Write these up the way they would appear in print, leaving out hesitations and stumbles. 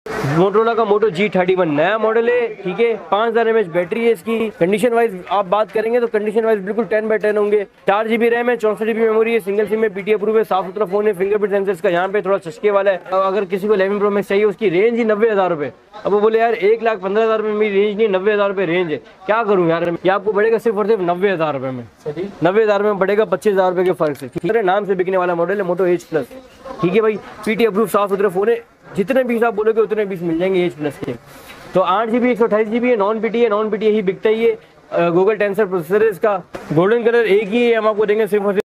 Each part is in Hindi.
मोटोरोला का मोटो G31 नया मॉडल है, ठीक है। 5000 mAh बैटरी है इसकी। कंडीशन वाइज आप बात करेंगे तो कंडीशन वाइज बिल्कुल 10/10 होंगे। 4GB रैम है, 64GB मेमोरी है, सिंगल सिम में, PT अप्रूव है, साफ सुथरा फोन है, फिंगरप्रिंट सेंसर का यहाँ पे थोड़ा चस्के वाला है। अगर किसी को 11 Pro Max चाहिए, उसकी रेंज ही 90,000 रुपये। अब वो बोले यार 1,15,000 में मेरी रेंज नहीं, 90,000 रुपये रेंज है, क्या करूँ यार। ये आपको पड़ेगा सिर्फ और सिर्फ 90,000 रुपये में। 90,000 में पड़ेगा, 25,000 रुपये के फर्क से। ठीक है, नाम से बिकने वाला मॉडल है मोटो H+, ठीक है भाई। PT अप्रूव साफ सुथरा फोन है, जितने पीस आप बोलोगे उतने पीस मिल जाएंगे H+ के। तो 8GB 128GB है, नॉन PT है, नॉन PT ही बिकता ही है। गूगल टेंसर प्रोसेसर है इसका। गोल्डन कलर एक ही है, हम आपको देंगे सिर्फ और सिर्फ।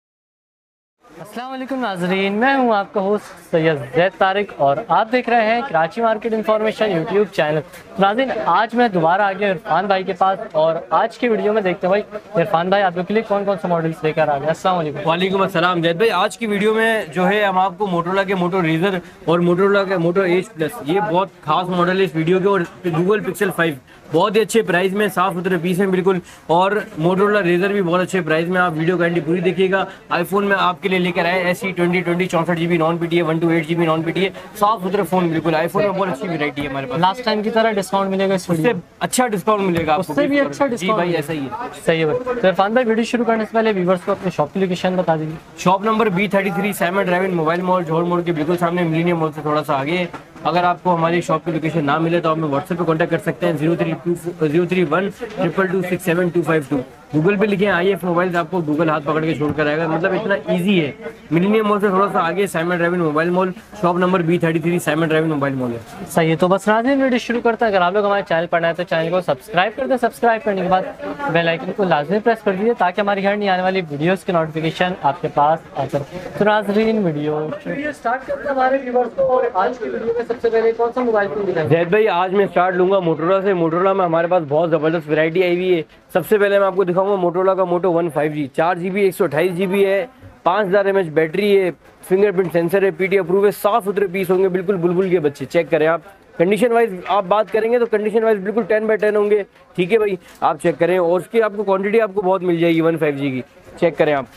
अस्सलाम वालेकुम नाजरीन, मैं हूं आपका होस्ट सैयद जैद तारिक और आप देख रहे हैं Karachi market information YouTube channel. नाज़रीन, आज मैं दोबारा आ गया इरफान भाई के पास और आज की वीडियो में देखते हैं भाई इरफान भाई आपके लिए कौन कौन सा मॉडल्स लेकर आ गए। अस्सलाम वालेकुम। वालेकुम अस्सलाम जैद भाई। आज की वीडियो में जो है हम आपको मोटोरोला के मोटो रेजर और मोटोरोला के मोटो H+, ये बहुत खास मॉडल है इस वीडियो के। और गूगल पिक्सल 5 बहुत ही अच्छे प्राइस में, साफ सुथरे पीस में बिल्कुल। और मोटोरोला रेजर भी बहुत अच्छे प्राइस में। आप वीडियो कैंडी पूरी देखिएगा। आईफोन में आपके लिए लेकर आए SE 2020 64GB नॉन PT है, 128GB नॉन PT है, साफ सुथरे फोन बिल्कुल। आईफोन में बहुत अच्छी वैरायटी है हमारे पास। लास्ट टाइम की तरह डिस्काउंट मिलेगा, उससे अच्छा डिस्काउंट मिलेगा आपको, उससे भी अच्छा डिस्काउंट। जी भाई ऐसा ही है। सही है भाई। तो इरफान भाई वीडियो शुरू करने से पहले व्यूअर्स को अपने शॉप की लोकेशन बता दीजिए। शॉप नंबर B33 सैमन ड्राइव मोबाइल मॉल, जोहर मोड़ के बिल्कुल सामने, मिलीनियम मॉल से थोड़ा सा आगे। अगर आपको हमारी शॉप की लोकेशन ना मिले तो आप हमें व्हाट्सएप पे कांटेक्ट कर सकते हैं 031 222 67252। गूगल पे लिखे IF मोबाइल, आपको गूगल हाथ पकड़ के छोड़ कर आएगा, मतलब इतना इजी है। मिलीनियम मॉल से थोड़ा सा आगे सैमन drive mobile mall, shop number B33 सैमन ड्राइव मोबाइल मॉल है। सही है, तो बस नाज़रीन वीडियो शुरू करते हैं। अगर आप लोग हमारे चैनल पर नए हैं तो चैनल को सब्सक्राइब कर दें। सब्सक्राइब करने के बाद बेल आइकन को लाजमी प्रेस कर दीजिए ताकि हमारी हर नई आने वाली वीडियोस की नोटिफिकेशन आपके पास आ सके। तो नाज़रीन वीडियो स्टार्ट करते हैं हमारे व्यूअर्स को। और आज की वीडियो में सबसे पहले कौन सा मोबाइल फोन दिखाएंगे? जैद भाई आज मैं स्टार्ट लूंगा मोटोरोला से। मोटोरोला में हमारे पास बहुत ज़बरदस्त वैरायटी आई हुई है। सबसे पहले मैं आपको दिखाऊंगा मोटोरोला का मोटो 1 5G। 4GB 128GB है, 5000 mAh बैटरी है, फिंगरप्रिंट सेंसर है, PT अप्रूव है, साफ सुथरे पीस होंगे बिल्कुल, बुलबुल के बच्चे। चेक करें आप। कंडीशन वाइज आप बात करेंगे तो कंडीशन वाइज बिल्कुल 10/10 होंगे, ठीक है भाई। आप चेक करें और उसकी आपको क्वांटिटी आपको बहुत मिल जाएगी 1 5G की। चेक करें आप,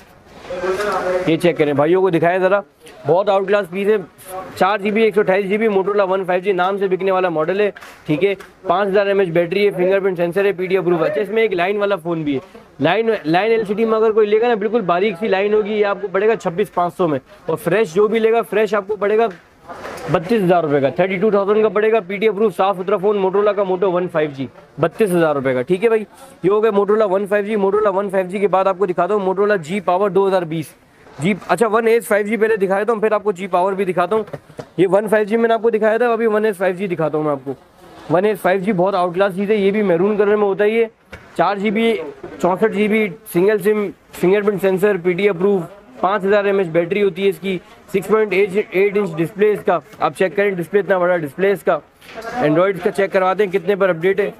ये चेक करें, भाइयों को दिखाएं ज़रा, बहुत आउट क्लास पीस है। 4GB 128GB मोटोरोला 1 5G नाम से बिकने वाला मॉडल है, ठीक है। 5000 mAh बैटरी है, फिंगरप्रिंट सेंसर है, PT अप्रूव है। इसमें एक लाइन वाला फ़ोन भी है। लाइन LCD में अगर कोई लेगा ना, बिल्कुल बारीक सी लाइन होगी, ये आपको पड़ेगा 26,500 में। और फ्रेश जो भी लेगा फ्रेश आपको पड़ेगा 32,000 रुपये का, 32,000 का पड़ेगा। PT अप्रूव साफ सुथरा फोन मोटोरोला का मोटो 1 5G 32,000 रुपये का, ठीक है भाई। ये हो गया मोटोरोला 1 5G। मोटोरोला 1 5G के बाद आपको दिखाता हूँ मोटोरोला G Power 2020 जी। अच्छा 1S 5G पहले दिखाया था, फिर आपको G Power भी दिखाता हूँ। ये 1 5G मैंने आपको दिखाया था, अभी 1S 5G दिखाता हूँ मैं आपको। 1S 5G बहुत आउट क्लास चीज़ है, ये भी मैरून कलर में होता है। ये 4GB 64GB single sim, fingerprint sensor, PT approve, 5000 mAh battery होती है इसकी, 6.8 इंच डिस्प्ले इसका। आप चेक करें डिस्प्ले, इतना बड़ा डिस्प्ले इसका। एंड्रॉइड का चेक करवाते हैं कितने पर अपडेट है।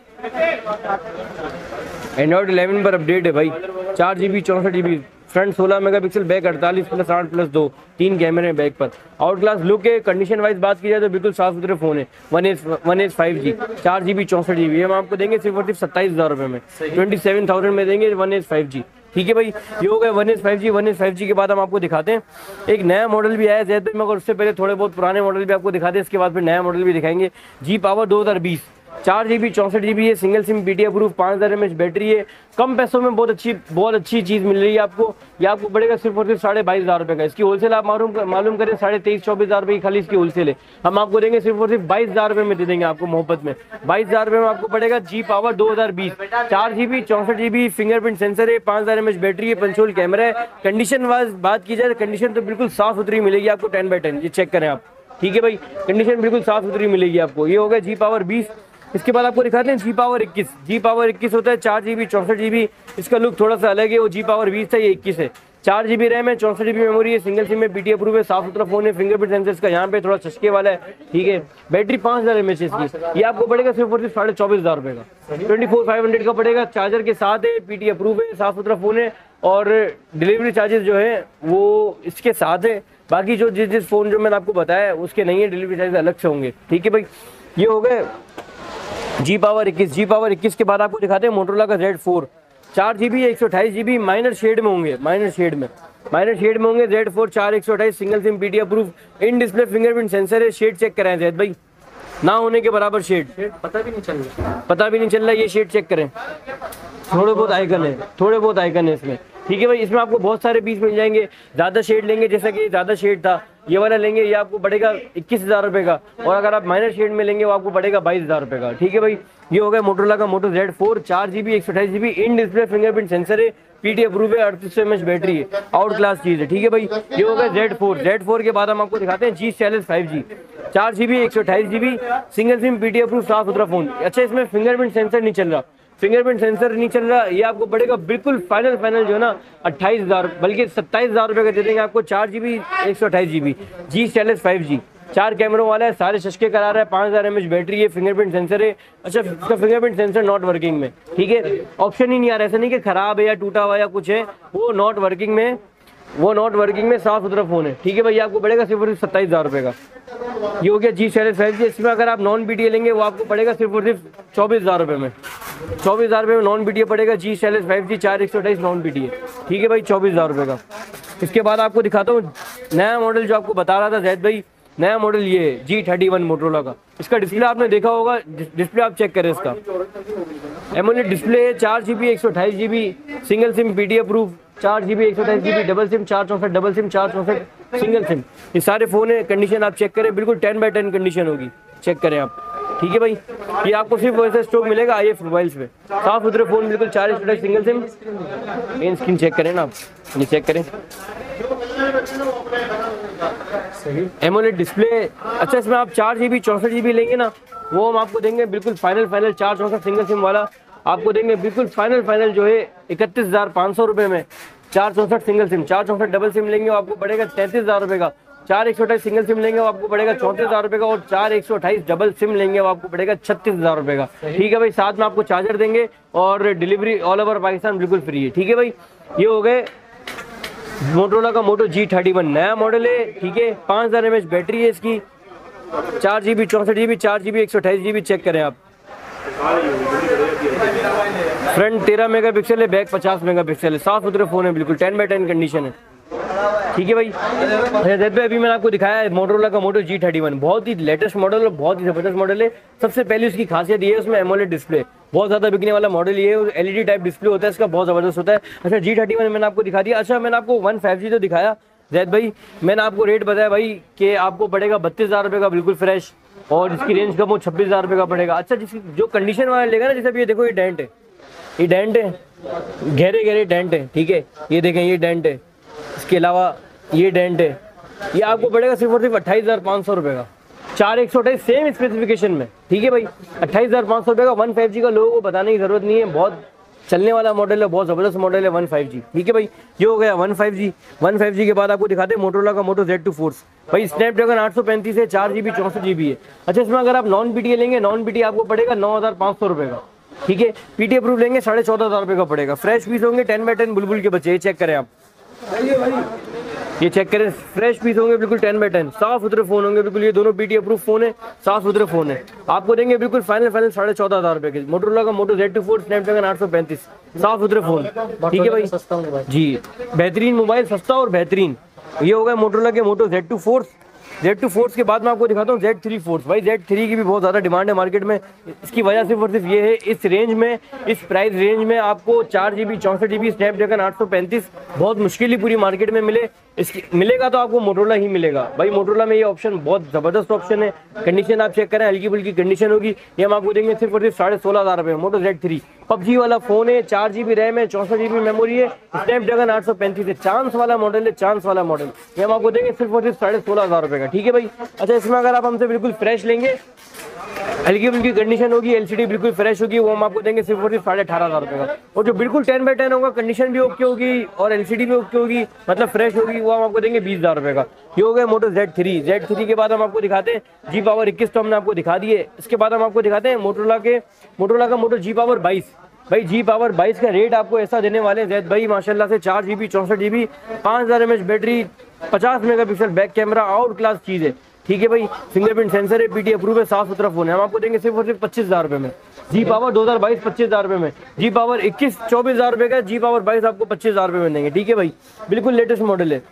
एंड्रॉइड 11 पर अपडेट है भाई। 4GB 64GB, front 16 megapixel, back 48 + 8 + 2, 3 कैमरे हैं बैक पर। आउट क्लास लुक है। कंडीशन वाइज बात की जाए तो बिल्कुल साफ सुथरे फोन है। 1S 5G 4GB 64GB, हम आपको देंगे सिर्फ और सिर्फ 27,000 रुपये में, 27,000 में देंगे 1S 5G, ठीक है भाई। ये हो गया 1S 5G। 1S 5G के बाद हम आपको दिखाते हैं एक नया मॉडल भी आया है जैद, मगर उससे पहले थोड़े बहुत पुराने मॉडल भी आपको दिखाते हैं, इसके बाद फिर नया मॉडल भी दिखाएंगे। G Power 2020, 4GB 64GB है, single sim, PT approve, 5000 mAh battery है। कम पैसों में बहुत अच्छी चीज़ मिल रही है आपको। ये आपको पड़ेगा सिर्फ और सिर्फ 22,500 रुपये का। इसकी होलसेल आप मालूम करें 23-24,000 रुपये की खाली इसकी होलसेल है। हम आपको देंगे सिर्फ और सिर्फ 22,000 रुपये में दे देंगे आपको मोहब्बत में। 22,000 रुपये में आपको पड़ेगा G Power 2020, 4GB 64GB, fingerprint sensor है, 5000 mAh बैटरी है, पंचोल कैमरा है। कंडीशन वाइज बात की जाए कंडीशन तो बिल्कुल साफ सुथरी मिलेगी आपको 10/10। ये चेक करें आप, ठीक है भाई। कंडीशन बिल्कुल साफ सुथरी मिलेगी आपको। ये हो गया G Power 20। इसके बाद आपको दिखाते हैं G Power 21। G Power 21 होता है 4GB 64GB, इसका लुक थोड़ा सा अलग है। वो G Power 20 था, ये 21 है। 4GB रैम है, 64GB मेमोरी है, सिंगल सिम में, PT अप्रूव है, साफ सुथरा फोन है, फिंगरप्रिंट सेंसर का यहाँ पे थोड़ा चस्के वाला है, ठीक है। बैटरी 5000 mAh इसकी। ये आपको पड़ेगा सिर्फ और सिर्फ 24,500 रुपये का, 24,500 का पड़ेगा। चार्जर के साथ है, PT अप्रूव है, साफ सुथरा फोन है। और डिलीवरी चार्जेस जो है वो इसके साथ है। बाकी जो जिस फ़ोन जो मैंने आपको बताया उसके नहीं है, डिलीवरी चार्जेस अलग से होंगे, ठीक है भाई। ये हो गए G Power 21। G Power 21 के बाद आपको दिखाते हैं मोटोरोला का Z4, 4GB 128GB, minor shade में होंगे, माइनर शेड में होंगे। Z4 4 128 single sim, PT approve, in display, fingerprint sensor है। शेड चेक कराएं जैद भाई, ना होने के बराबर शेड, पता भी नहीं चल रहा। पता भी नहीं चल रहा। ये शेड चेक करें, थोड़े बहुत आइकन है, थोड़े बहुत आइकन है इसमें, ठीक है भाई। इसमें आपको बहुत सारे पीस मिल जाएंगे। ज़्यादा शेड लेंगे, जैसा कि ज़्यादा शेड था ये वाला लेंगे, ये आपको पड़ेगा 21,000 रुपये का, और अगर आप माइनर शेड में लेंगे वो आपको पड़ेगा 22,000 रुपये का, ठीक है भाई। ये हो गया मोटोरोला का Moto Z4, 4GB 128GB in display fingerprint sensor है, पीटी अप्रूव है, 3800 mAh बैटरी है, आउट क्लास चीज़ है, ठीक है भाई। ये हो गया Z4 के बाद हम आपको दिखाते हैं G40 5G, 4GB 128GB single sim, PT approve, साफ सुथरा फोन। अच्छा, इसमें फिंगरप्रिंट सेंसर नहीं चल रहा, फिंगरप्रिंट सेंसर नहीं चल रहा। ये आपको पड़ेगा बिल्कुल फाइनल जो है ना 28,000 बल्कि 27,000 रुपये का दे देंगे आपको। 4GB 128GB G40 5G, 4 कैमरों वाला है, सारे शशके करा रहा है, 5000 mAh बैटरी है, फिंगरप्रिंट सेंसर है। अच्छा, इसका फिंगरप्रिंट सेंसर नॉट वर्किंग में, ठीक है, ऑप्शन ही नहीं आ रहा। ऐसा नहीं कि खराब है या टूटा हुआ या कुछ है, वो नॉट वर्किंग में, साफ सुथरा फोन है, ठीक है भाई। आपको पड़ेगा सिर्फ और सिर्फ 27,000 रुपये का। ये हो गया G40 5G। इसमें अगर आप नॉन BTA लेंगे वो आपको पड़ेगा सिर्फ और सिर्फ 24,000 रुपये में, 24,000 रुपये में नॉन BTA पड़ेगा। G40 5G 4/128 नॉन BTA, ठीक है भाई, 24,000 रुपये का। इसके बाद आपको दिखाता हूँ नया मॉडल जो आपको बता रहा था जैद भाई, नया मॉडल ये G31 मोटोरोला का। इसका डिस्प्ले आपने देखा होगा, डिस्प्ले आप चेक करें। इसका एमोलेड डिस्प्ले है, 4GB 128GB single sim, PT approve, 4GB 128GB double sim, 464 double sim, 464 single sim. ये सारे फ़ोन है, कंडीशन आप चेक करें, बिल्कुल 10/10 कंडीशन होगी, चेक करें आप, ठीक है भाई। ये आपको सिर्फ वैसे स्टॉक मिलेगा IF मोबाइल्स पे, साफ सुथरे फ़ोन, बिल्कुल 4 single sim. In screen check करें ना आप, ये चेक करें, एमोलेड डिस्प्ले। अच्छा, इसमें आप 4GB 64GB लेंगे ना, वो हम आपको देंगे बिल्कुल फाइनल 464 सिंगल सिम वाला आपको देंगे बिल्कुल फाइनल जो है 31,500 रुपये में। 464 सिंगल सिम, 464 डबल सिम लेंगे वो आपको पड़ेगा 33,000 रुपये का। 4/128 सिंगल सिम लेंगे वो आपको पड़ेगा 34,000 रुपये का, और 4/128 डबल सिम लेंगे वो आपको पड़ेगा 36,000 रुपये का, ठीक है भाई। साथ में आपको चार्जर देंगे और डिलीवरी ऑल ओवर पाकिस्तान बिल्कुल फ्री है, ठीक है भाई। ये हो गए मोटोरोला का मोटो G31, नया मॉडल है, ठीक है, 5000 mAh बैटरी है इसकी, 4GB 64GB 4GB 128GB check करें आप। फ्रंट 13 मेगापिक्सल है, बैक 50 मेगापिक्सल है, साफ सुथरे फ़ोन है, बिल्कुल 10/10 कंडीशन है, ठीक है भाई। अभी मैंने आपको दिखाया है मोटोरोला का मोटो G31, बहुत ही लेटेस्ट मॉडल है, बहुत ही ज़बरदस्त मॉडल है। सबसे पहले उसकी खासियत ये है उसमें एमोलेड डिस्प्ले, बहुत ज़्यादा बिकने वाला मॉडल ये है, LED टाइप डिस्प्ले होता है इसका, बहुत ज़बरदस्त होता है। अच्छा, G31 मैंने आपको दिखा दिया। अच्छा, मैंने आपको 1 5G तो दिखाया जैद भाई, मैंने आपको रेट बताया भाई कि आपको पड़ेगा 32,000 रुपये का बिल्कुल फ्रेश, और इसकी रेंज का वो 26,000 रुपये का पड़ेगा। अच्छा, जिसकी जो कंडीशन वाला लेगा ना, जैसे अभी ये देखो, ये डेंट है, ये डेंट है, गहरे डेंट है, ठीक है, ये देखें ये डेंट है, इसके अलावा ये डेंट है, ये आपको पड़ेगा सिर्फ और सिर्फ 28,500 रुपये का। 4/128 सेम स्पेसिफिकेशन में, ठीक है भाई, 28,500 रुपये का। 1 5G का लोगों को बताने की जरूरत नहीं है, बहुत चलने वाला मॉडल है, बहुत ज़बरदस्त मॉडल है 1 5G, ठीक है भाई। ये हो गया 1 5G। 1 5G के बाद आपको दिखाते हैं मोटोरोला का मोटो Z2 फोर्स, भाई स्नैपड्रैगन 835 है, 4GB 64GB है। अच्छा, इसमें अगर आप नॉन BTA लेंगे, नॉन BTA आपको पड़ेगा 9,500 रुपये का, ठीक है। पीटी अप्रूव लेंगे 14,500 रुपये का पड़ेगा। फ्रेश पीस होंगे 10/10 बुलबुल के बच्चे, ये चेक करें आप, ये चेक करें, फ्रेश पीस होंगे बिल्कुल 10/10, साफ सुथरे फोन होंगे बिल्कुल। ये दोनों पीटी अप्रूव फोन है, साफ सुथरे फोन है, आपको देंगे बिल्कुल फाइनल 14,500 रुपये के। मोटोरोला का मोटो Z2 फोर्स स्नैपड्रैगन 835, साफ सुथरे फोन, ठीक है भाई, सस्ता मोबाइल जी, बेहतरीन मोबाइल, सस्ता और बेहतरीन। ये हो गया मोटोरोला के मोटो Z2 फोर्स। Z2 फोर्स के बाद मैं आपको दिखाता हूँ Z3 फोर्स। भाई Z3 की भी बहुत ज़्यादा डिमांड है मार्केट में, इसकी वजह सिर्फ और सिर्फ ये है, इस रेंज में, इस प्राइस रेंज में आपको 4GB 64GB स्नैपड्रैगन 835 बहुत मुश्किल ही पूरी मार्केट में मिले। इसकी मिलेगा तो आपको मोटोरोला ही मिलेगा भाई। मोटोरोला में ये ऑप्शन बहुत ज़बरदस्त ऑप्शन है, कंडीशन आप चेक करें, हल्की फुल्की कंडीशन होगी। ये हम आपको देंगे सिर्फ और सिर्फ 16,500 रुपये। मोटो Z3 PUBG वाला फ़ोन है, 4GB रैम है, 64GB मेमोरी है, स्नैपड्रैगन 835 है, चांस वाला मॉडल है, चांस वाला मॉडल। ये हम आपको देंगे सिर्फ और सिर्फ 16,500 रुपये का, ठीक है भाई। अच्छा, इसमें अगर आप हमसे बिल्कुल फ्रेश लेंगे, हल्की फुल्की कंडीशन होगी, LCD बिल्कुल फ्रेश होगी, वो हम आपको देंगे सिर्फ और सिर्फ 18,500 रुपये का। और जो बिल्कुल 10/10 होगा, कंडीशन भी ओके होगी और LCD भी ओके होगी, मतलब फ्रेश होगी, वो हम आपको देंगे 20,000 रुपये का। ये हो गया मोटो Z3 के बाद हम आपको दिखाते हैं G Power 21, तो हमने आपको दिखा दिए। इसके बाद हम आपको दिखाते हैं मोटोरोला का मोटो G Power 22। भाई G Power 22 का रेट आपको ऐसा देने वाले हैं जैद भाई, माशाल्लाह से 4GB 64GB 5000 mAh battery, 50 megapixel back camera, out class चीज़ है, ठीक है भाई। फिंगरप्रिंट सेंसर है, पीटी अप्रूव है, साफ सुथरा फोन है। हम आपको देंगे सिर्फ और सिर्फ 25,000 रुपये में। G Power 2022 25,000 रुपये में। G Power 21 24,000 रुपये का, G Power 22 आपको 25,000 रुपये में देंगे, ठीक है भाई, बिल्कुल लेटेस्ट मॉडल है।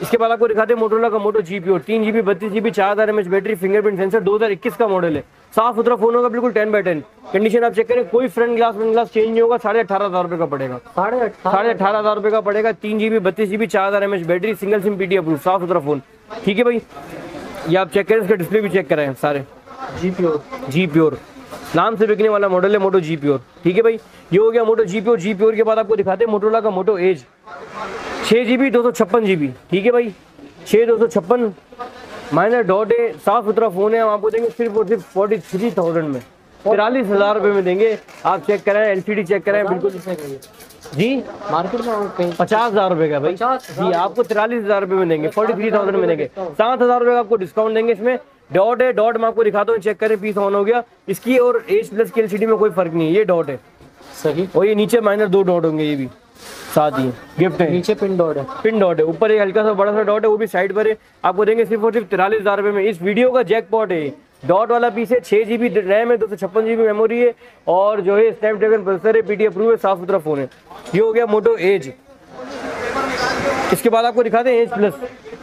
इसके बाद आपको दिखाते हैं मोटोरोला का Moto G pure 3 GB 32 GB 4000 mAh battery, fingerprint sensor, 2021 का मॉडल है। साफ सुथरा फोन होगा, बिल्कुल 10/10 कंडीशन। आप चेक करें, कोई फ्रंट ग्लास चेंज नहीं होगा। 18,500 रुपये का पड़ेगा, 18,500 रुपये का पड़ेगा। 3 GB 32 GB 4000 mAh battery, single sim PT approve, साफ सुथरा फोन। ठीक है भाई, ये आप चेक करें, इसका डिस्प्ले भी चेक करें सारे। जी प्योर नाम से बिकने वाला मॉडल है मोटो जी प्योर। ठीक है भाई, ये हो गया मोटो जी प्योर। जी प्योर के बाद आपको दिखाते हैं मोटोरोला का मोटो एज 6 GB 256 GB। ठीक है भाई, 6256 माइनर डॉट है, साफ सुथरा फोन है। हम आपको देंगे सिर्फ और सिर्फ 43,000 में, 43,000 रुपये में देंगे। आप चेक कराएं, LCD चेक कराएं, बिल्कुल जी मार्केट में 50,000 रुपये का भाई जी, आपको 43,000 रुपये में देंगे, 43,000 में देंगे। 7,000 रुपये का आपको डिस्काउंट देंगे। इसमें डॉट है, डॉट मैं आपको दिखाता हूँ, चेक करें, पीस ऑन हो गया। इसकी और एज प्लस की LCD में कोई फर्क नहीं है, ये डॉट है सही। और ये नीचे माइनर 2 डॉट होंगे, ये भी साथ ही गिफ्ट है। नीचे पिन डॉट है, ऊपर एक हल्का सा बड़ा सा डॉट है, वो भी साइड पर है। आपको देंगे सिर्फ और सिर्फ 43,000 रुपये में। इस वीडियो का जैकपॉट है, डॉट वाला पीस है। 6 GB रैम है, 256 GB मेमोरी है, और जो है स्नैपड्रैगन प्रोसेसर है, पीटी अप्रूव है, साफ सुथरा फोन है। ये हो गया मोटो एज। इसके बाद आपको दिखाते हैं edge plus,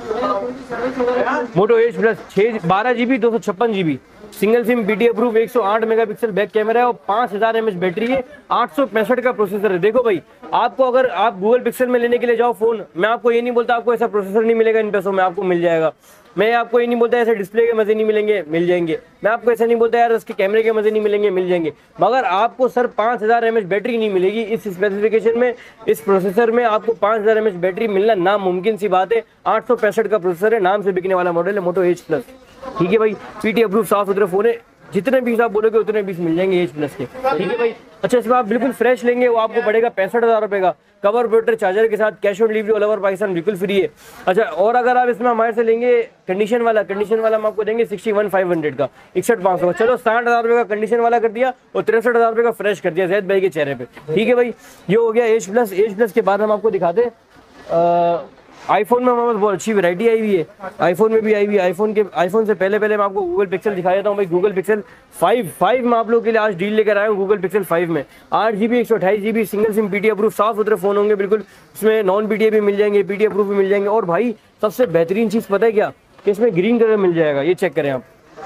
Moto edge plus 12 GB 256 GB, single sim PT approve, 108 megapixel back camera है, और 5000 mAh बैटरी है, 865 का प्रोसेसर है। देखो भाई, आपको अगर आप गूगल पिक्सल में लेने के लिए जाओ फोन, मैं आपको ये नहीं बोलता आपको ऐसा प्रोसेसर नहीं मिलेगा इन पैसों में, आपको मिल जाएगा। मैं आपको ये नहीं बोलता ऐसे डिस्प्ले के मजे नहीं मिलेंगे, मिल जाएंगे। मैं आपको ऐसा नहीं बोलता यार उसके कैमरे के मजे नहीं मिलेंगे, मिल जाएंगे। मगर आपको सर 5000 mAh बैटरी नहीं मिलेगी इस स्पेसिफिकेशन में, इस प्रोसेसर में आपको 5000 mAh बैटरी मिलना नामुमकिन सी बात है। 865 का प्रोसेसर है, नाम से बिकने वाला मॉडल है मोटो एज प्लस। ठीक है भाई, पीटी अप्रूव, साफ सुथरे फोन है। जितने पीस आप बोलोगे उतने पीस मिल जाएंगे एज प्लस के। ठीक है भाई। अच्छा, इसमें आप बिल्कुल फ्रेश लेंगे, वो आपको पड़ेगा 65,000 रुपये का, कवर प्रोटेक्टर चार्जर के साथ, cash on delivery all over Pakistan बिल्कुल फ्री है। अच्छा, और अगर आप इसमें हमारे से लेंगे कंडीशन वाला हम आपको देंगे 61,500 का, 61,500 का। चलो 60,000 रुपये का कंडीशन वाला कर दिया और 63,000 रुपये का फ्रेश कर दिया जैद भाई के चेहरे पे। ठीक है भाई, ये हो गया एज प्लस। एज प्लस के बाद हम आपको दिखाते आईफोन में हमारे पास बहुत अच्छी वैरायटी आई हुई है, आईफोन में भी आई हुई है। आईफोन से पहले मैं आपको गूगल पिक्सल दिखा देता हूँ भाई। गूगल पिक्सल 5 में आप लोगों के लिए आज डील लेकर आया हूँ। गूगल पिक्सल 5 में 8 GB 128 GB single sim PT approve, साफ सुथरे फोन होंगे बिल्कुल। इसमें नॉन पीटीए भी मिल जाएंगे, पीटी अप्रूव भी मिल जाएंगे। और भाई सबसे बेहतरीन चीज़ पता है क्या, कि इसमें ग्रीन कलर मिल जाएगा, ये चेक करें आप।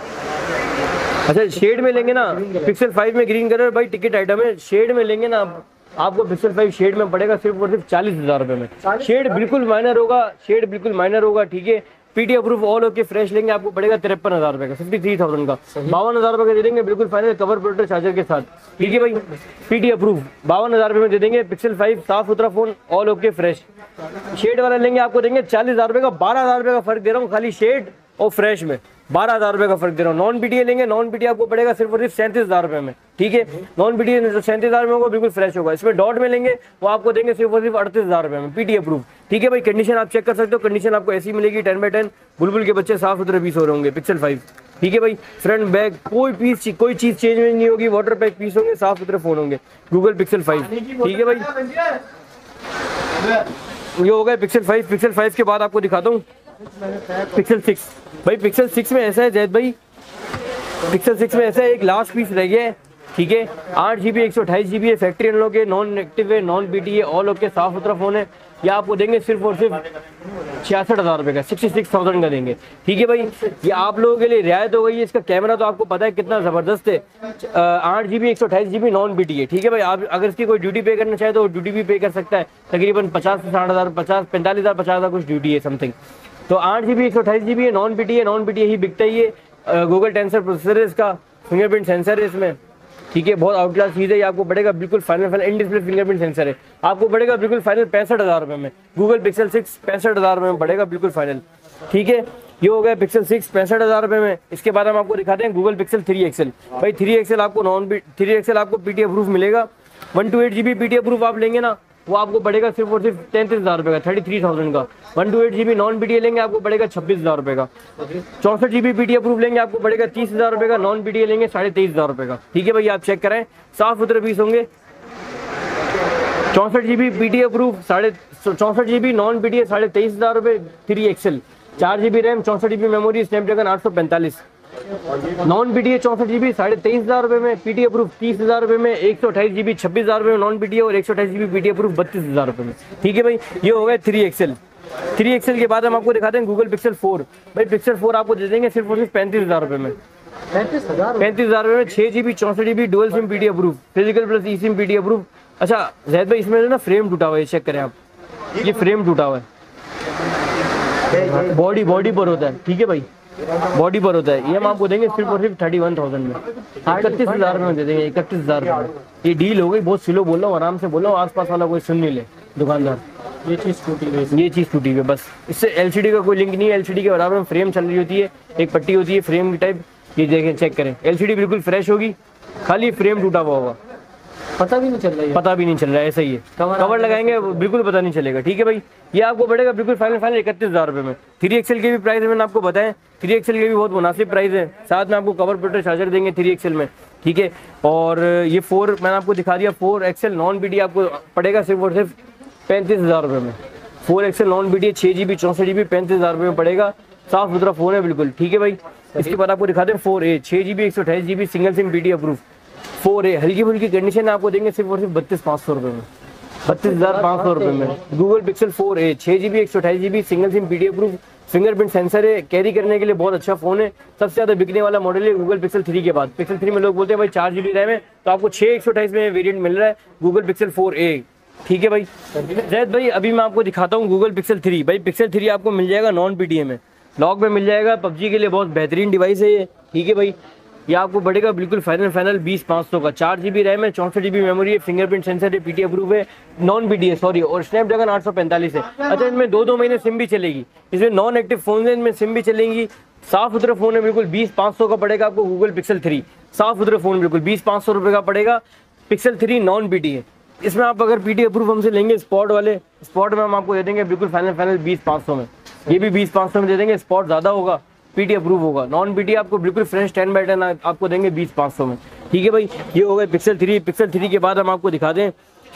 अच्छा, शेड में लेंगे ना पिक्सल 5 में ग्रीन कलर, भाई टिकट आइटम है। शेड में लेंगे ना आपको पिक्सल 5 शेड में पड़ेगा सिर्फ और सिर्फ 40,000 रुपये में। शेड बिल्कुल माइनर होगा, ठीक है। PT approve all okay fresh लेंगे, आपको पड़ेगा 53,000 रुपये का, 53,000 का। 52,000 रुपये का दे देंगे बिल्कुल फाइनल, कवर प्रोटेक्टर चार्जर के साथ। ठीक है भाई, पीटी अप्रूव 52,000 रुपये में दे देंगे। पिक्सल 5 साफ सुथरा phone, all okay fresh. Shade वाला लेंगे, आपको देंगे 40,000 रुपये का। 12,000 रुपये का फर्क दे रहा हूँ खाली शेड और फ्रेश में, 12,000 रुपये का फर्क दे रहा हूँ। नॉन पीटीए लेंगे, नॉन पीटीए आपको पड़ेगा सिर्फ और सिर्फ 37,000 रुपये में। ठीक है, नॉन पीटीए 37,000 में होगा, बिल्कुल फ्रेश होगा। इसमें डॉट में लेंगे, वो आपको देंगे सिर्फ और सिर्फ 38,000 रुपये में, पीटी अप्रूव। ठीक है भाई, कंडीशन आप चेक कर सकते हो, कंडीशन आपको ऐसी मिलेगी 10/10, बुलबुल के बच्चे साफ सुथरे पीस हो रहे होंगे पिक्सल 5। ठीक है भाई, फ्रंट बैक कोई चीज़ चेंज नहीं होगी, वाटर पैक पीस होंगे, साफ सुथरे फोन होंगे, गूगल पिक्सल 5। ठीक है भाई, ये हो गया पिक्सल 5। पिक्सल 5 के बाद आपको दिखाता हूँ पिक्सल 6। भाई पिक्सल 6 में ऐसा है जैद भाई, पिक्सल 6 में ऐसा है, एक लास्ट पीस रह गया है। ठीक है, 8 GB 128 GB है, फैक्ट्री अनलॉक है, नॉन नेगेटिव है, नॉन पीटी है, ऑल ओके साफ सुथरा फोन है। ये आपको देंगे सिर्फ और सिर्फ 66,000 रुपये का, 66,000 का देंगे। ठीक है भाई, ये आप लोगों के लिए रियायत हो गई है। इसका कैमरा तो आपको पता है कितना ज़बरदस्त है, 8 GB 128 GB नॉन पीटी है। ठीक है भाई, आप अगर इसकी कोई ड्यूटी पे करना चाहे तो ड्यूटी भी पे कर सकता है, तकरीबन 50 से 60,000, 45,000 50,000 कुछ ड्यूटी है समथिंग। तो 8 GB 128 GB है, नॉन पीटी है, नॉन पीटी ही बिकता ही है। गूगल टेंसर प्रोसेसर है इसका, फिंगरप्रिंट सेंसर है इसमें। ठीक है, बहुत आउट क्लास चीज़ है। ये आपको पड़ेगा बिल्कुल final in display fingerprint sensor है, आपको पड़ेगा बिल्कुल फाइनल 65,000 रुपये में। गूगल पिक्सल 6 65,000 रुपये में पड़ेगा बिल्कुल फाइनल। ठीक है, ये हो गया पिक्सल 6 65,000 रुपये में। इसके बाद हम आपको दिखाते हैं गूगल पिक्सल 3XL। भाई 3XL आपको पीटी अप्रूव मिलेगा। 128 GB पीटी अप्रूव आप लेंगे ना, वो आपको पड़ेगा सिर्फ और सिर्फ 33,000 रुपये का, 33,000 का। 128 GB नॉन पीटीए लेंगे, आपको पड़ेगा 26,000 रुपये का। 64 GB पीटी अप्रूव लेंगे, आपको पड़ेगा 30,000 रुपये का। नॉन पीटीए लेंगे 23,500 रुपये का। ठीक है भाई, आप चेक करें, साफ सुथरे पीस होंगे। 64 GB PT approve 64 GB non PTA 23,500 रुपये। 3XL 4 GB RAM, 64 GB memory, Snapdragon 845। Non PTA 64 GB 23,500 रुपये में, पीटी अप्रूव 30,000 रुपये में। 128 GB 26,000 रुपये में नॉन पीटीए, और 128 GB पीटी अप्रूव 32,000 रुपये में। ठीक है भाई, ये हो गया 3XL। 3XL के बाद हम आपको दिखाते हैं गूगल पिक्सल 4। भाई पिक्सल 4 आपको दे देंगे सिर्फ और सिर्फ 35,000 रुपये में। 35,000 रुपये में 6 GB 64 GB dual SIM PD approve, physical plus e SIM PD approve. अच्छा जैद भाई इसमें ना फ्रेम टूटा हुआ है, चेक करें आप, ये फ्रेम टूटा हुआ है, बॉडी पर होता है, ठीक है भाई, बॉडी पर होता है। ये हम आपको देंगे सिर्फ और सिर्फ 31,000 में, 31,000 में दे देंगे, 31,000 में। ये डील हो गई, बहुत स्लो बोल रहा हूँ, आराम से बोल रहा हूँ, आसपास वाला कोई सुन नहीं ले दुकानदार। ये चीज़ टूटी हुई, ये चीज़ टूटी हुई है बस, इससे LCD का कोई लिंक नहीं है। LCD के बराबर में फ्रेम चल रही होती है, एक पट्टी होती है फ्रेम की टाइप, ये देखें चेक करें, LCD बिल्कुल फ्रेश होगी, खाली फ्रेम टूटा हुआ होगा, पता भी नहीं चल रहा है, पता भी नहीं चल रहा है, ऐसा ही है। कवर लगाएंगे बिल्कुल पता नहीं चलेगा, ठीक है भाई। ये आपको पड़ेगा बिल्कुल फाइनल 31,000 रुपये में। 3XL के भी प्राइस है, मैंने आपको बताएं 3XL के भी बहुत मुनासिब प्राइस है, साथ में आपको कवर प्रोटेक्टर चार्जर देंगे 3XL में, ठीक है। और ये 4 मैंने आपको दिखा दिया, 4XL नॉन BD आपको पड़ेगा सिर्फ और सिर्फ 35,000 रुपये में। 4XL non BD 6 GB 64 GB 35,000 रुपये में पड़ेगा, साफ सुथरा फ़ोन है बिल्कुल, ठीक है भाई। इसके बाद आपको दिखाते हैं 4A 6 GB 128 GB single SIM BD approve 4A, हल्की फुल्की कंडीशन आपको देंगे सिर्फ और सिर्फ 32,500 रुपये में, 32,500 रुपये में। Google Pixel 4A 6 GB 128 GB single SIM BD approve, fingerprint sensor है, कैरी करने के लिए बहुत अच्छा फ़ोन है, सबसे ज़्यादा बिकने वाला मॉडल है गूगल पिक्सल 3 के बाद। पिक्सल 3 में लोग बोलते हैं भाई 4 GB रैम है, तो आपको 6/128 में वेरिएंट मिल रहा है गूगल पिक्सल 4A, ठीक है भाई। जैद भाई अभी मैं आपको दिखाता हूँ गूगल पिक्सल 3। भाई पिक्सल 3 आपको मिल जाएगा नॉन PTA में, लॉक में मिल जाएगा, PUBG के लिए बहुत बेहतरीन डिवाइस है ये, ठीक है भाई। ये आपको पड़ेगा बिल्कुल फाइनल 20,500 का, 4 GB रैम है, 64 GB मेमोरी है, फिंगरप्रिंट सेंसर है, PT अप्रूव है, नॉन PTA सॉरी, और स्नैपड्रैगन 845 है। अच्छा इनमें 2 महीने सिम भी चलेगी, इसमें नॉन एक्टिव फोन है, इनमें सिम भी चलेंगी, साफ सुथरा फ़ोन है बिल्कुल। 20,500 का पड़ेगा आपको गूगल पिक्सल 3, साफ सुथरा फ़ोन बिल्कुल 20,500 रुपये का पड़ेगा पिक्सल 3 नॉन PTA। इसमें आप अगर PT अप्रूव हमसे लेंगे स्पॉट वाले, स्पॉट में हम आपको दे देंगे बिल्कुल फाइनल 20,500 में, ये भी 20,500 में दे देंगे, स्पॉट ज़्यादा होगा, PT अप्रूव होगा। नॉन PT आपको बिल्कुल फ्रेश 10/10 आपको देंगे 20,500 में, ठीक है भाई। ये हो गए पिक्सल 3। पिक्सल 3 के बाद हम आपको दिखा दें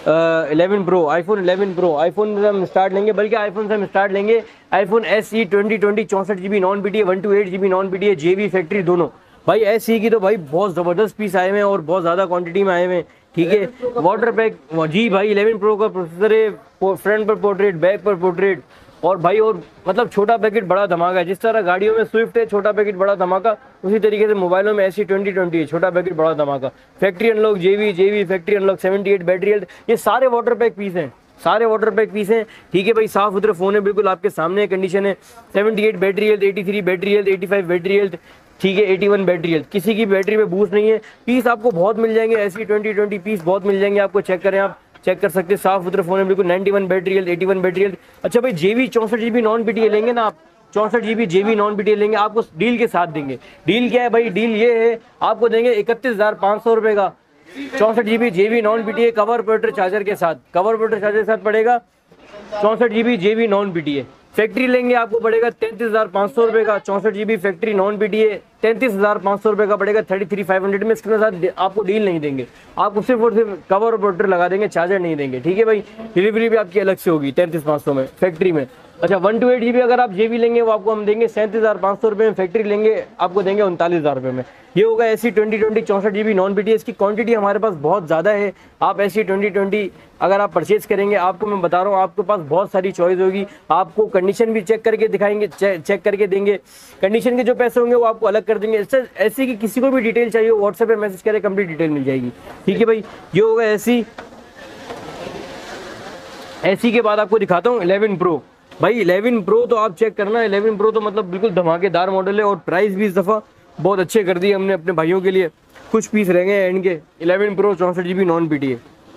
11 प्रो, आईफोन 11 प्रो, आईफोन से हम स्टार्ट लेंगे, बल्कि आईफोन से हम स्टार्ट लेंगे iPhone SE 2020 64 GB non PTA, 128 GB non PTA, JB factory दोनों। भाई SE की तो भाई बहुत ज़बरदस्त पीस आए हुए हैं और बहुत ज़्यादा क्वांटिटी में आए हुए हैं, ठीक है। वाटर पैक जी भाई, 11 प्रो का प्रोसेसर है, फ्रंट पर पोर्ट्रेट, बैक पर पोर्ट्रेट, और भाई और मतलब छोटा पैकेट बड़ा धमाका है। जिस तरह गाड़ियों में स्विफ्ट है छोटा पैकेट बड़ा धमाका, उसी तरीके से मोबाइलों में SE 2020 है छोटा पैकेट बड़ा धमाका। Factory unlock JB factory unlock 78 battery health, ये सारे वाटर पैक पीस हैं, सारे वाटर पैक पीस हैं, ठीक है भाई। साफ सुथरे फ़ोन है बिल्कुल, आपके सामने कंडीशन है। 78 battery health, 83 battery health, 85 battery health, ठीक है, 81 बैटरी हेल्थ, किसी की बैटरी में बूस्ट नहीं है। पीस आपको बहुत मिल जाएंगे, SE 2020 पीस बहुत मिल जाएंगे आपको, चेक करें आप, चेक कर सकते हैं, साफ सुथरे फोन है बिल्कुल। 91 बैटरी हेल्थ, 81 बैटरी हेल्थ। अच्छा भाई JB 64 GB नॉन PTA लेंगे ना आप, 64 GB JB नॉन PTA लेंगे, आपको डील के साथ देंगे। डील क्या है भाई, डील ये है आपको देंगे 31,500 रुपये का 64 GB JB non PTA cover protector charger के साथ, कवर प्रोटेक्टर चार्जर के साथ पड़ेगा 64 GB JB non PTA। Factory लेंगे आपको पड़ेगा 33,500 रुपये का 64 GB फैक्ट्री नॉन PTA, 33,500 रुपये का पड़ेगा 33,500 में। इसके साथ आपको डील नहीं देंगे, आपको सिर्फ और सिर्फ कवर और प्रोटेक्टर लगा देंगे, चार्जर नहीं देंगे, ठीक है भाई। डिलीवरी भी आपकी अलग से होगी 33,500 में फैक्ट्री में। अच्छा 128 GB अगर आप JB लेंगे वो आपको हम देंगे 37,500 रुपये में, फैक्ट्री लेंगे आपको देंगे 39,000 रुपये में। ये होगा SE 2020 64 GB नॉन PTA। इसकी क्वांटिटी हमारे पास बहुत ज़्यादा है। आप SE 2020 अगर आप परचेज करेंगे, आपको मैं बता रहा हूँ आपके पास बहुत सारी चॉइस होगी, आपको कंडीशन भी चेक करके दिखाएंगे, चेक करके देंगे, कंडीशन के जो पैसे होंगे वो आपको अलग कर देंगे। ऐसे की किसी को भी डिटेल चाहिए व्हाट्सएप पे मैसेज करें, कंप्लीट डिटेल मिल जाएगी, ठीक है भाई। ये होगा SE के बाद आपको दिखाता हूँ 11 प्रो। भाई 11 प्रो तो आप चेक करना, 11 प्रो तो मतलब बिल्कुल धमाकेदार मॉडल है, और प्राइस भी इस दफ़ा बहुत अच्छे कर दिए हमने अपने भाइयों के लिए। कुछ पीस रह गए एंड के 11 प्रो 64 GB नॉन PTA।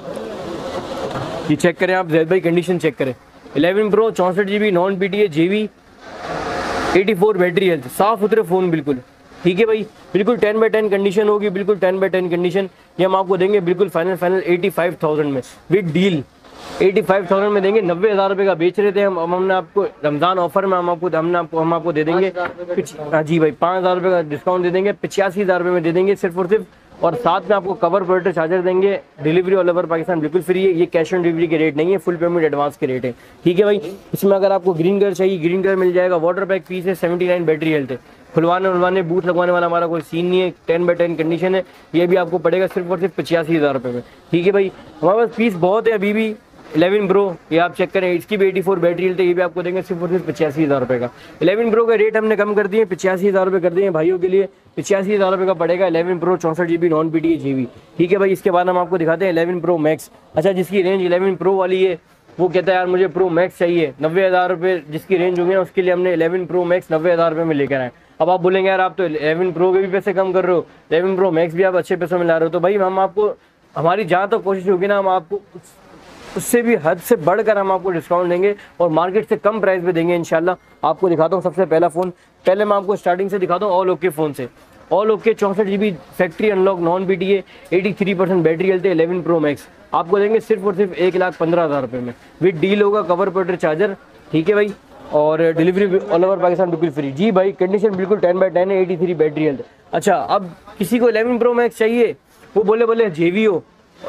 ये चेक करें आप, जैद भाई कंडीशन चेक करें। 11 Pro 64 GB non PTA JB 84 battery health, साफ सुथरे फ़ोन बिल्कुल, ठीक है भाई। बिल्कुल 10/10 कंडीशन होगी, बिल्कुल 10/10 कंडीशन। ये हम आपको देंगे बिल्कुल फाइनल 85,000 में विद डील। 85,000 में देंगे, 90,000 रुपये का बेच रहे थे हम, हमने आपको रमज़ान ऑफर में हम आपको दे देंगे। हाँ जी भाई, 5,000 रुपये का डिस्काउंट दे देंगे, 85,000 रुपये में दे देंगे सिर्फ और सिर्फ। और साथ में आपको कवर प्रोटेक्टर चार्जर देंगे। डिलीवरी ऑल ओवर पाकिस्तान बिल्कुल फ्री है। ये कैश ऑन डिलीवरी के रेट नहीं है, फुल पेमेंट एडवांस के रेट है, ठीक है भाई। इसमें अगर आपको ग्रीन कलर चाहिए, ग्रीन कलर मिल जाएगा। वाटर पैक पीस है, 79 बैटरी हेल्थ है। खुलवाने बूथ लगवाने वाला हमारा कोई सीन नहीं है, 10/10 कंडीशन है। ये भी आपको पड़ेगा सिर्फ और सिर्फ 85,000 रुपये में, ठीक है भाई। हमारे पास पीस बहुत है अभी भी, 11 प्रो ये आप चेक करें, इसकी भी 84 बैटरी हेल्थ है, ये भी आपको देंगे सिर्फ और सिर्फ 85,000 रुपये का। 11 प्रो का रेट हमने कम कर दिए, 85,000 रुपये कर दिए भाइयों के लिए। 85,000 रुपये का पड़ेगा 11 Pro 64 GB non PTA GB। ठीक है भाई, इसके बाद हम आपको दिखाते हैं 11 प्रो मैक्स। अच्छा, जिसकी रेंज 11 प्रो वाली है वो कहता है यार मुझे प्रो मैक्स चाहिए, 90,000 रुपये जिसकी रेंज होगी ना, उसके लिए हमने 11 प्रो मैक्स 90,000 रुपये में लेकर आए। अब आप बोलेंगे यार आप तो 11 प्रो के भी पैसे कम कर रहे हो, 11 प्रो मैक्स भी आप अच्छे पैसों में ला रहे हो, तो भाई हम आपको, हमारी जहाँ तक कोशिश होगी ना, हम आपको उससे भी हद से बढ़कर हम आपको डिस्काउंट देंगे और मार्केट से कम प्राइस पे देंगे इंशाल्लाह। आपको दिखाता हूँ सबसे पहला फ़ोन, पहले मैं आपको स्टार्टिंग से दिखाता हूँ ऑल ओके फ़ोन से। All okay 64 GB factory unlock non PTA 83% battery health है, 11 प्रो मैक्स आपको देंगे सिर्फ और सिर्फ 1,15,000 रुपये में। विद डील होगा, कवर प्रोटेक्टर चार्जर। ठीक है भाई, और डिलीवरी ऑल ओवर पाकिस्तान बिल्कुल फ्री। जी भाई, कंडीशन बिल्कुल 10/10 है, 83 बैटरी हेल्थ। अच्छा, अब किसी को 11 प्रो मैक्स चाहिए, वो बोले JV हो,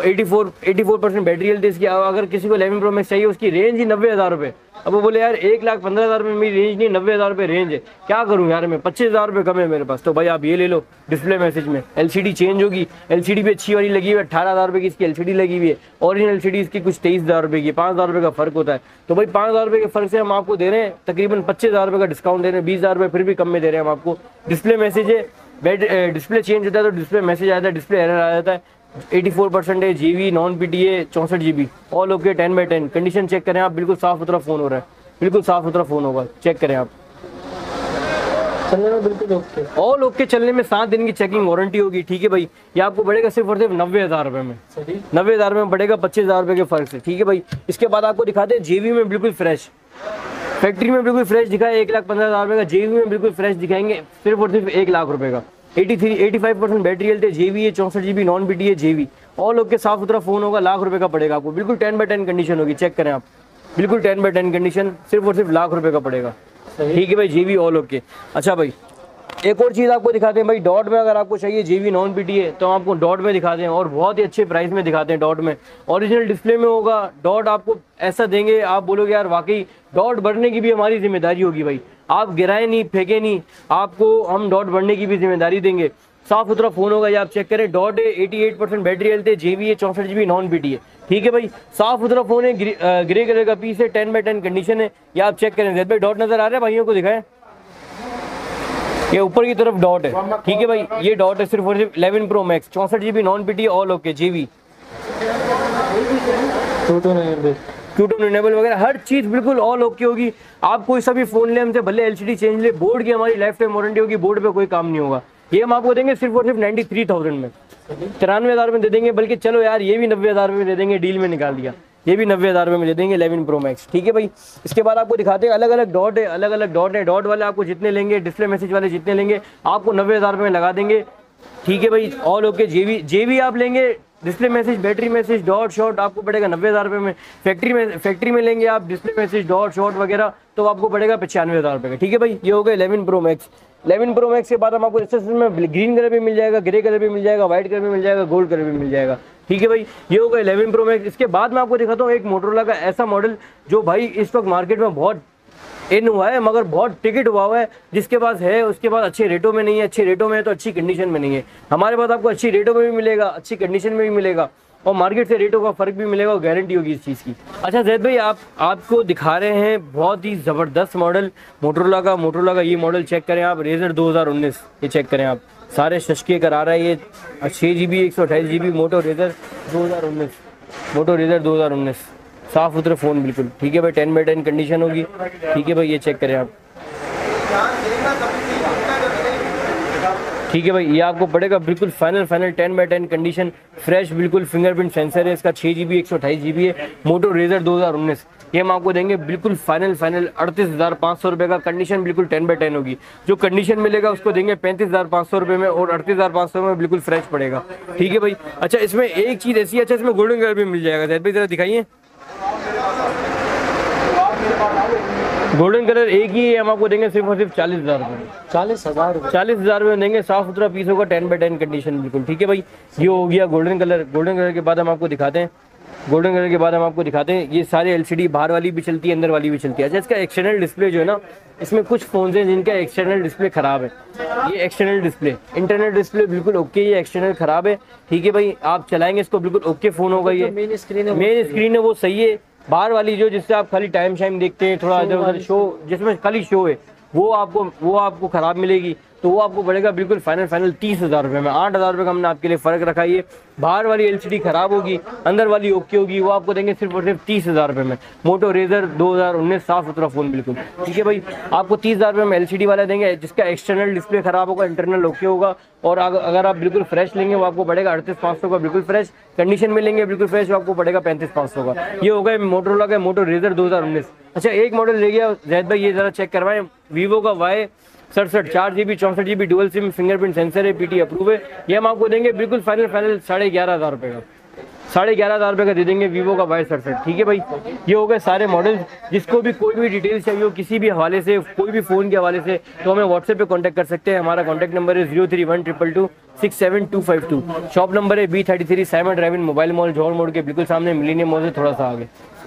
84% बैटरी हेल्थ इसकी। अगर किसी को 11 प्रो मैक्स चाहिए, उसकी रेंज ही 90,000 रुपये। अब वो बोले यार 1,15,000 रुपये मेरी रेंज नहीं, 90,000 रुपये रेंज है, क्या करूँ यार मैं, 25,000 रुपये कम है मेरे पास, तो भाई आप ये ले लो। डिस्प्ले मैसेज में LCD चेंज होगी, LCD भी अच्छी वाली लगी हुई है, 18,000 रुपये की इसकी LCD लगी हुई है। ओरिजिनल LCD इसकी कुछ 23,000 रुपये की, 5,000 रुपये का फ़र्क होता है। तो भाई 5,000 रुपये के फ़र्क से हम आपको दे रहे हैं तकरीबन 25,000 रुपये का डिस्काउंट दे रहे हैं, 20,000 रुपये फिर भी कम में दे रहे हैं हम आपको। डिस्प्ले मैसेज है, डिस्प्ले चेंज होता है तो डिस्प्ले मैसेज आता है, डिस्प्ले एरर आ जाता है। 84% है, JV non PTA 64 GB all okay 10/10। Condition check करें आप, बिल्कुल साफ सुथरा फ़ोन हो रहा है, बिल्कुल साफ सुथरा फ़ोन होगा, चेक करें आप। चलने में बिल्कुल ओके, ऑल ओके चलने में 7 दिन की चेकिंग वारंटी होगी। ठीक है भाई, ये आपको पड़ेगा सिर्फ और सिर्फ 90,000 रुपये में। 90,000 में पड़ेगा 25,000 रुपये के फ़र्क से। ठीक है भाई, इसके बाद आपको दिखाते हैं JV में बिल्कुल फ्रेश, फैक्ट्री में बिल्कुल फ्रेश दिखाए 1,15,000 रुपये का, JV में बिल्कुल फ्रेश दिखाएंगे सिर्फ और सिर्फ 1,00,000 रुपये का। 85% बैटरी हेल्थ है, JV है, 64 GB non PTA JV all okay साफ सुथरा फ़ोन होगा, 1,00,000 रुपये का पड़ेगा आपको। बिल्कुल 10/10 कंडीशन होगी, चेक करें आप, बिल्कुल 10/10 कंडीशन, सिर्फ और सिर्फ 1,00,000 रुपये का पड़ेगा। ठीक है भाई, JV ऑल ओके। अच्छा भाई, एक और चीज़ आपको दिखाते हैं भाई, डॉट में अगर आपको चाहिए JV नॉन PTA तो आपको डॉट में दिखाते हैं और बहुत ही अच्छे प्राइस में दिखाते हैं। डॉट में ओरिजिनल डिस्प्ले में होगा, डॉट आपको ऐसा देंगे आप बोलोगे यार वाकई डॉट बढ़ने की भी हमारी जिम्मेदारी होगी भाई, आप गिराए नहीं, फेंके नहीं, आपको हम डॉट बढ़ने की भी जिम्मेदारी देंगे। साफ सुथरा फ़ोन होगा, ये आप चेक करें, डॉट है, 88% बैटरी हेल्थ है, JV है, 64 GB नॉन PTA। ठीक है भाई, साफ सुथरा फ़ोन है, ग्रे कलर का पीस है, 10/10 कंडीशन है, ये आप चेक करें। भाई डॉट नज़र आ रहा है, भाइयों को दिखाएं, ये ऊपर की तरफ डॉट है। ठीक है भाई, ये डॉट है सिर्फ और सिर्फ 11 Pro Max 64 GB non PTA all okay JV, Q2 enable वगैरह हर चीज़ बिल्कुल ऑल ओके होगी। आप कोई सा भी फ़ोन ले हमसे, भले LCD चेंज ले, बोर्ड की हमारी लाइफ टाइम वारंटी होगी, बोर्ड पे कोई काम नहीं होगा। ये हम आपको देंगे सिर्फ और सिर्फ 93,000 में, 93,000 में दे देंगे, बल्कि चलो यार ये भी 90,000 में दे देंगे, डील में निकाल दिया, ये भी 90,000 में दे देंगे 11 प्रो मैक्स। ठीक है भाई, इसके बाद आपको दिखाते हैं अलग अलग डॉट है, अलग अलग डॉट है। डॉट वाले आपको जितने लेंगे, डिस्प्ले मैसेज वाले जितने लेंगे, आपको 90,000 में लगा देंगे। ठीक है भाई, ऑल ओके JV आप लेंगे, display message, battery message, dot shot आपको पड़ेगा 90,000 रुपये में। फैक्ट्री में लेंगे आप डिस्प्ले मैसेज, डॉट शॉट वगैरह, तो आपको पड़ेगा 95,000 रुपये का। ठीक है भाई, ये हो गया 11 प्रो मैक्स। 11 प्रो मैक्स के बाद हम आपको एक्सेसरीज में ग्रीन कलर भी मिल जाएगा, ग्रे कलर भी मिल जाएगा, व्हाइट कलर भी मिल जाएगा, गोल्ड कलर भी मिल जाएगा। ठीक है भाई, ये होगा 11 प्रो मैक्स। इसके बाद मैं आपको दिखाता हूँ एक मोटरोला का ऐसा मॉडल जो भाई इस वक्त मार्केट में बहुत इन हुआ है, मगर बहुत टिकट हुआ है। जिसके पास है उसके पास अच्छे रेटों में नहीं है, अच्छे रेटों में है तो अच्छी कंडीशन में नहीं है। हमारे पास आपको अच्छी रेटों में भी मिलेगा, अच्छी कंडीशन में भी मिलेगा, और मार्केट से रेटों का फ़र्क भी मिलेगा और गारंटी होगी इस चीज़ की। अच्छा जैद भाई, आपको दिखा रहे हैं बहुत ही ज़बरदस्त मॉडल मोटरोला का ये मॉडल चेक करें आप, रेजर 2019, ये चेक करें आप, सारे शशके करा रहा है ये, 6 GB 128 GB मोटो रेजर 2019, साफ़ सुथरे फ़ोन बिल्कुल। ठीक है भाई, 10/10 कंडीशन होगी। ठीक है भाई, ये चेक करें आप। ठीक है भाई, ये आपको पड़ेगा बिल्कुल फाइनल 10/10 कंडीशन, फ्रेश बिल्कुल, फिंगरप्रिंट सेंसर है इसका, 6 GB 128 GB है, मोटो रेजर 2019। ये हम आपको देंगे बिल्कुल फाइनल 38,500 रुपये का। कंडीशन बिल्कुल 10/10 होगी, जो कंडीशन मिलेगा उसको देंगे 35,500 रुपये में, और 38,500 में बिल्कुल फ्रेश पड़ेगा। ठीक है भाई। अच्छा, इसमें एक चीज़ ऐसी, अच्छा इसमें गोल्डन कलर भी मिल जाएगा। जैद भाई ज़रा दिखाइए, गोल्डन कलर एक ही है, हम आपको देंगे सिर्फ और सिर्फ 40,000 रुपये, 40,000 रुपये देंगे, साफ सुथरा पीस होगा, 10/10 कंडीशन बिल्कुल। ठीक है भाई, ये हो गया गोल्डन कलर के बाद हम आपको दिखाते हैं ये सारे LCD बाहर वाली भी चलती है, अंदर वाली भी चलती है। अच्छा, इसका एक्सटर्नल डिस्प्ले जो है ना, इसमें कुछ फ़ोन हैं जिनका एक्सटर्नल डिस्प्ले ख़राब है, ये एक्सटर्नल डिस्प्ले, इंटरनल डिस्प्ले बिल्कुल ओके, ये एक्सटर्नल ख़राब है। ठीक है भाई, आप चलाएंगे इसको बिल्कुल ओके फ़ोन होगा। ये मेन स्क्रीन है वो सही है, बाहर वाली जो जिससे आप खाली टाइम शाइम देखते हैं, थोड़ा इधर उधर शो, जिसमें खाली शो है, वो आपको ख़राब मिलेगी। तो वो आपको पड़ेगा बिल्कुल फाइनल 30,000 रुपये में। 8,000 रुपये का हमने आपके लिए फ़र्क रखा। ये बाहर वाली LCD ख़राब होगी, अंदर वाली ओके होगी, वो आपको देंगे सिर्फ और सिर्फ 30,000 रुपये में। मोटो रेजर 2019 साफ सुथरा फ़ोन बिल्कुल, ठीक है भाई। आपको 30,000 रुपये में LCD वाला देंगे, जिसका एक्सटर्नल डिस्प्ले ख़राब होगा, इंटरनल ओके होगा। और अगर आप बिल्कुल फ्रेश लेंगे वो आपको पड़ेगा 38,500 का, बिल्कुल फ्रेश कंडीशन में लेंगे बिल्कुल फ्रेश, वो आपको पड़ेगा 35,500 का। ये हो गया मोटोरोला का मोटो रेजर 2019। अच्छा, एक मॉडल ले गया जैद भाई, ये ज़रा चेक करवाएं। वीवो का Y67 4GB 64GB dual SIM, fingerprint sensor है, PT अप्रूव है। ये हम आपको देंगे बिल्कुल फाइनल 11,500 रुपये का। 11,500 रुपये का दे देंगे वीवो का Y67, ठीक है भाई। ये हो गए सारे मॉडल। जिसको भी कोई भी डिटेल्स चाहिए हो किसी भी हवाले से, कोई भी फ़ोन के हवाले से, तो हमें व्हाट्सएप पे कांटेक्ट कर सकते हैं। हमारा कांटेक्ट नंबर है 031222672252। शॉप नंबर है B33 Simon drive in mobile mall, Johar Mor के बिल्कुल सामने, मिलीनियम मॉल से थोड़ा सा आगे।